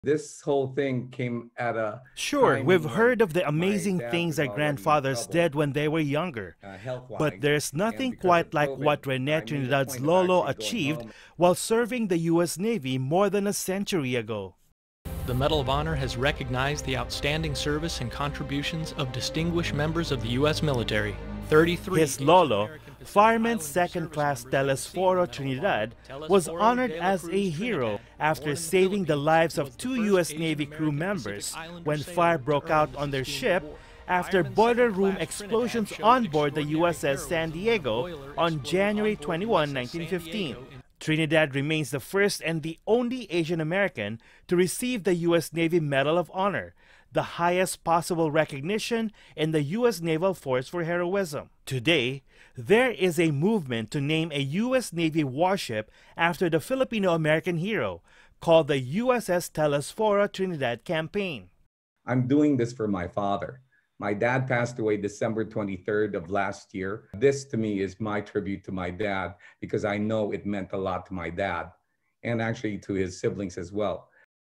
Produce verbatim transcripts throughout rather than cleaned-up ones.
This whole thing came at a Sure, time we've when heard of the my amazing dad things was our already in grandfathers trouble, did when they were younger. uh, But health-wise, there's and nothing because of quite like COVID, what Rene I made a Trinidad's point of Lolo actually going achieved home. while serving the U S Navy more than a century ago. The Medal of Honor has recognized the outstanding service and contributions of distinguished members of the U S military. thirty-three His Lolo, Fireman Second Class Telesforo Trinidad, was honored as a hero after saving the lives of two U S Navy crew members when fire broke out on their ship after boiler room explosions on board the U S S San Diego on January twenty-first, nineteen fifteen. Trinidad remains the first and the only Asian American to receive the U S Navy Medal of Honor, the highest possible recognition in the U S Naval Force for heroism. Today, there is a movement to name a U S Navy warship after the Filipino-American hero, called the U S S Telesforo Trinidad campaign. I'm doing this for my father. My dad passed away December twenty-third of last year. This to me is my tribute to my dad because I know it meant a lot to my dad and actually to his siblings as well.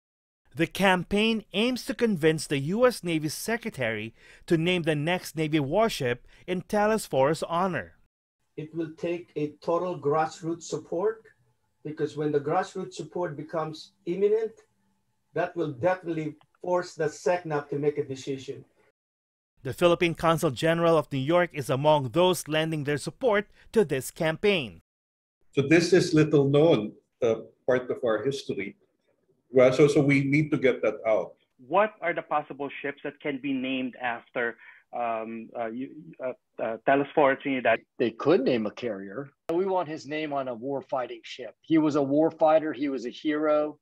The campaign aims to convince the U S Navy Secretary to name the next Navy warship in Telesforo's honor. It will take a total grassroots support, because when the grassroots support becomes imminent, that will definitely force the SECNAP to make a decision. The Philippine Consul General of New York is among those lending their support to this campaign. So this is little known uh, part of our history. Well, so, so we need to get that out. What are the possible ships that can be named after um, uh, uh, uh, Telesforo Trinidad? They could name a carrier. We want his name on a war-fighting ship. He was a war fighter. He was a hero.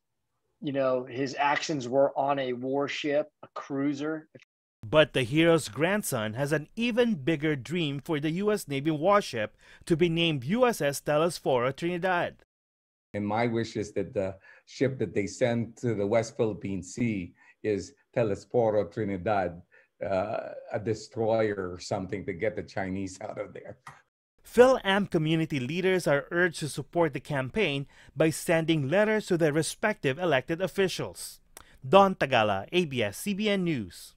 You know, his actions were on a warship, a cruiser. But the hero's grandson has an even bigger dream for the U S Navy warship to be named U S S Telesforo Trinidad. And my wish is that the ship that they send to the West Philippine Sea is Telesforo Trinidad, uh, a destroyer or something to get the Chinese out of there. PhilAm community leaders are urged to support the campaign by sending letters to their respective elected officials. Don Tagala, A B S C B N News.